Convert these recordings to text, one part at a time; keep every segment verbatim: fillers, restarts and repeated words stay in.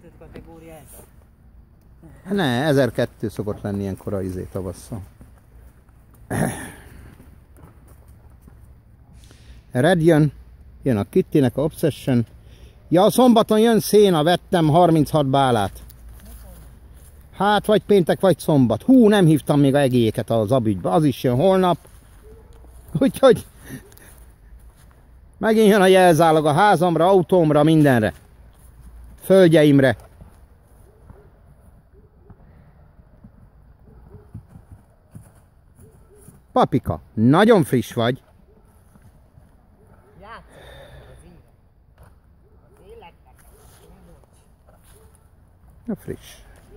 kötött kategória ez? Ne, ezerkettő szokott lenni ilyenkor a izé tavasszal. Red jön, jön a Kittynek a Obsession. Ja, a szombaton jön Széna, vettem harminchat bálát. Hát vagy péntek, vagy szombat. Hú, nem hívtam még a egélyeket az abügybe, az is jön holnap. Úgyhogy megint jön a jelzálog a házamra, autómra, mindenre. Földjeimre. Papika, nagyon friss vagy. Na, friss.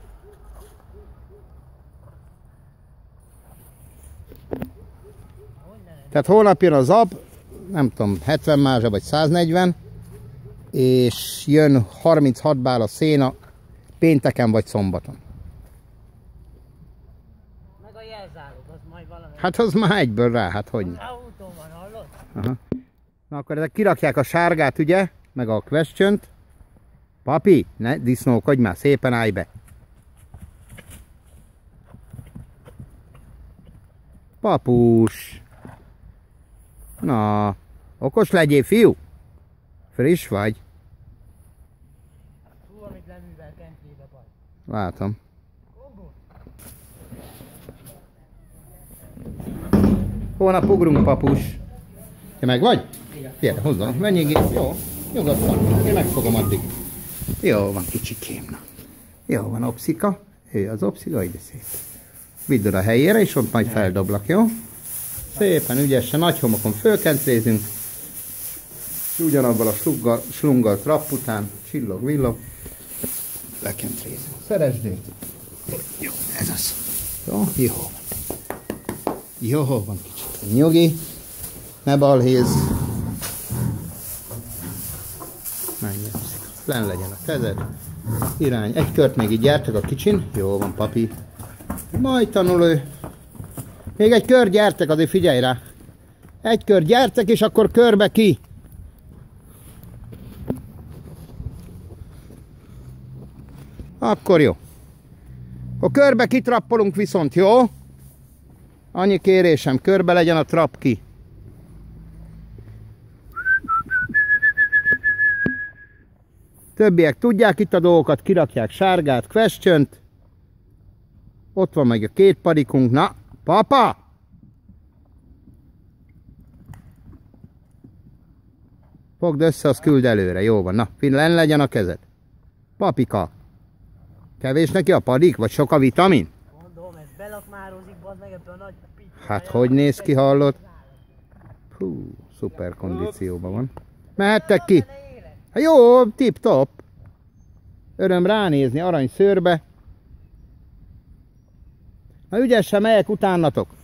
Tehát holnap jön a zab, nem tudom, hetven mázsa vagy száznegyven, és jön harminchat bál a Széna pénteken vagy szombaton. Meg a jelzálog, az majd valami... Hát az már egyből rá, hát hogy. Az autó van, hallod? Aha. Na akkor ezek kirakják a sárgát, ugye? Meg a question-t. Papi, ne disznókodj már, szépen állj be. Papus. Na, okos legyél, fiú. Friss vagy. Hú, amit leművel kentébe baj. Látom. Holnap ugrunk, papus. Te meg vagy? Igen. Gyere, hozzá, menjél, jó, nyugodtan, én megfogom addig. Jó van, kicsikém, na. Jó van, Opszika, ő az Opszika, ide szép. Vidd oda a helyére, és ott majd feldoblak, jó? Szépen, ügyesen, nagy homokon fölkentrézünk. Ugyanabban a sluggal, slunggal trapp után, csillog, villog. Lekentrézünk. Szeresdét. Jó, ez az. Jó, jó. Jó van, kicsit. Nyugi. Ne balhézz. Menj, lenn legyen a kezed. Irány. Egy kört még így gyertek a kicsin. Jó van, papi. Majd tanul ő. Még egy kör gyertek, azért figyelj rá. Egy kör gyertek, és akkor körbe ki. Akkor jó. A körbe kitrappolunk viszont, jó? Annyi kérésem, körbe legyen a trapp ki. Többiek tudják itt a dolgokat, kirakják sárgát, question-t. Ott van meg a két padikunk. Na, papa! Fogd össze, azt küld előre. Jó van, na, lenn legyen a kezed. Papika. Kevés neki a padik, vagy sok a vitamin? Mondom, ez belakmározik, bazd meg ebből a nagy pics. Hát hogy néz ki, hallod? Hú, szuper kondícióban van. Mehettek ki? Hát jó, tip-top. Öröm ránézni arany szőrbe. Na ügyesen megyek utánatok.